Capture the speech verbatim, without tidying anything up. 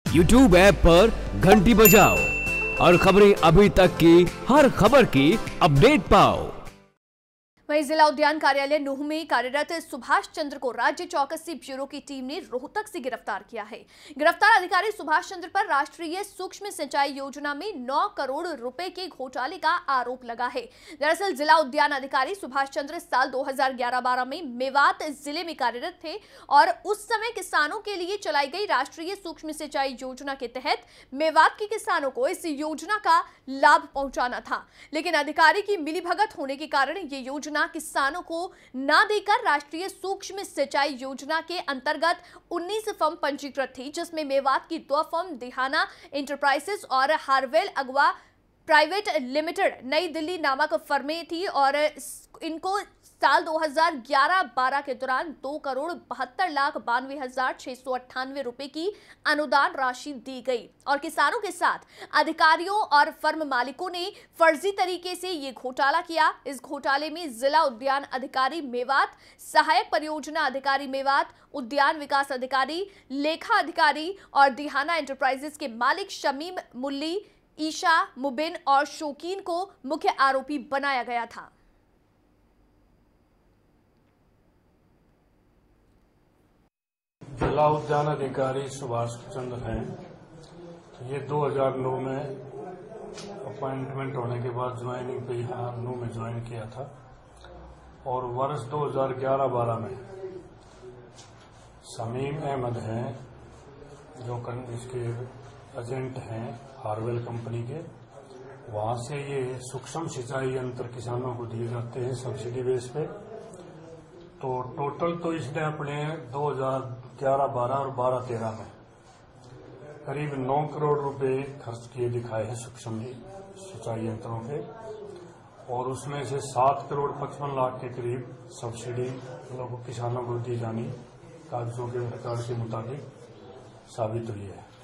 YouTube app पर घंटी बजाओ और खबरें अभी तक की हर खबर की अपडेट पाओ। वहीं जिला उद्यान कार्यालय नूह में कार्यरत सुभाष चंद्र को राज्य चौकसी ब्यूरो की टीम ने रोहतक से गिरफ्तार किया है। गिरफ्तार अधिकारी सुभाष चंद्र पर राष्ट्रीय सूक्ष्म सिंचाई योजना में नौ करोड़ रुपए के घोटाले का आरोप लगा है। दरअसल जिला उद्यान अधिकारी सुभाष चंद्र साल दो हज़ार ग्यारह बारह में मेवात जिले में कार्यरत थे और उस समय किसानों के लिए चलाई गई राष्ट्रीय सूक्ष्म सिंचाई योजना के तहत मेवात के किसानों को इस योजना का लाभ पहुंचाना था, लेकिन अधिकारी की मिलीभगत होने के कारण ये योजना किसानों को ना देकर राष्ट्रीय सूक्ष्म सिंचाई योजना के अंतर्गत उन्नीस फर्म पंजीकृत थी, जिसमें मेवात की दो फर्म दिहाना इंटरप्राइजेस और हार्वेल अगवा प्राइवेट लिमिटेड नई दिल्ली नामक फर्में थी और इनको साल दो हज़ार ग्यारह बारह के दौरान दो करोड़ बहत्तर लाख बानवे हजार छह सौ अट्ठानवे रुपए की अनुदान राशि दी गई और किसानों के साथ अधिकारियों और फर्म मालिकों ने फर्जी तरीके से ये घोटाला किया। इस घोटाले में जिला उद्यान अधिकारी मेवात, सहायक परियोजना अधिकारी मेवात, उद्यान विकास अधिकारी, लेखा अधिकारी और दिहाना एंटरप्राइजेस के मालिक शमीम मुल्ली, ईशा मुबिन और शौकीन को मुख्य आरोपी बनाया गया था। जिला उद्यान अधिकारी सुभाष चंद्र हैं। ये दो हज़ार नौ में अपॉइंटमेंट होने के बाद ज्वाइनिंग पे यहाँ नौ में ज्वाइन किया था और वर्ष दो हज़ार ग्यारह बारह में शमीम अहमद हैं जो इसके एजेंट हैं हार्वेल कंपनी के, वहां से ये सूक्ष्म सिंचाई यंत्र किसानों को दिए जाते हैं सब्सिडी बेस पे। तो टोटल तो इसने अपने दो हज़ार ग्यारह बारह और बारह तेरह में करीब नौ करोड़ रुपए खर्च किए दिखाए हैं सूक्ष्म सिंचाई यंत्रों के और उसमें से सात करोड़ पचपन लाख के करीब सब्सिडी लोगों किसानों को दी जानी कागजों के रिकॉर्ड के मुताबिक साबित हुई है।